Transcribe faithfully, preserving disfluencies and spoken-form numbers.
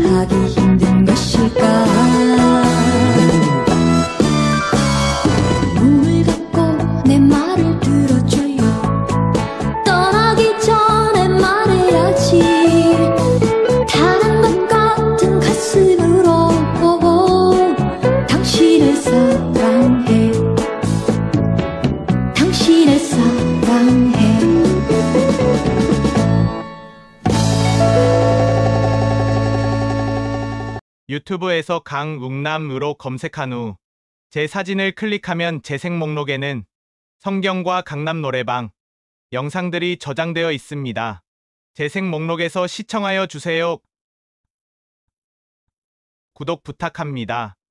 하기 힘든 것일까. 눈을 감고 내 말을 들어줘요. 떠나기 전에 말해야지. 타는 것 같은 가슴으로 당신을 사랑해. 당신을 사랑해. 유튜브에서 강웅남으로 검색한 후 제 사진을 클릭하면 재생 목록에는 성경과 강남 노래방 영상들이 저장되어 있습니다. 재생 목록에서 시청하여 주세요. 구독 부탁합니다.